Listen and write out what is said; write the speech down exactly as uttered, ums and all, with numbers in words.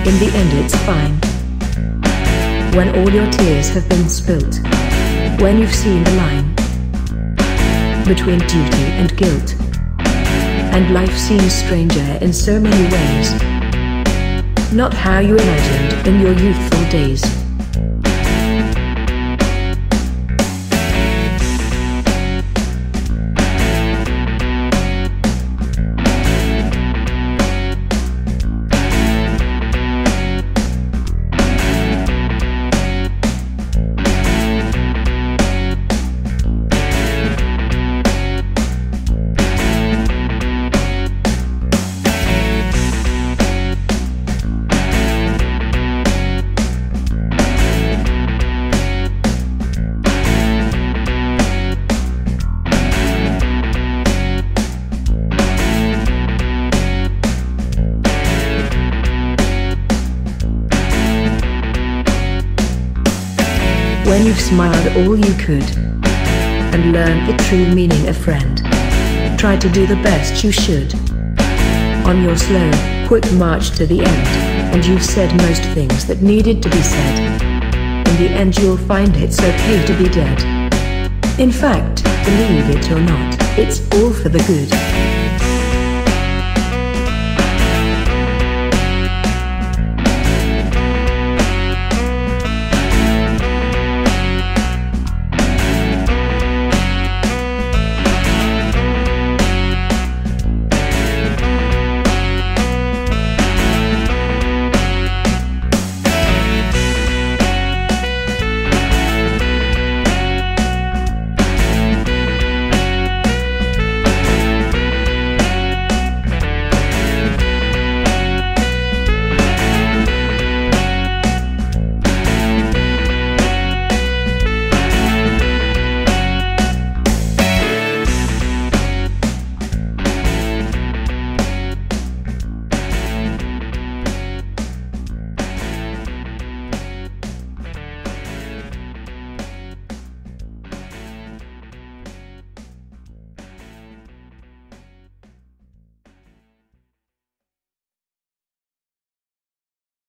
In the end it's fine. When all your tears have been spilt, when you've seen the line between duty and guilt, and life seems stranger in so many ways, not how you imagined in your youthful days. When you've smiled all you could, and learned the true meaning of friend, tried to do the best you should, on your slow, quick march to the end, and you've said most things that needed to be said. In the end you'll find it's okay to be dead. In fact, believe it or not, it's all for the good.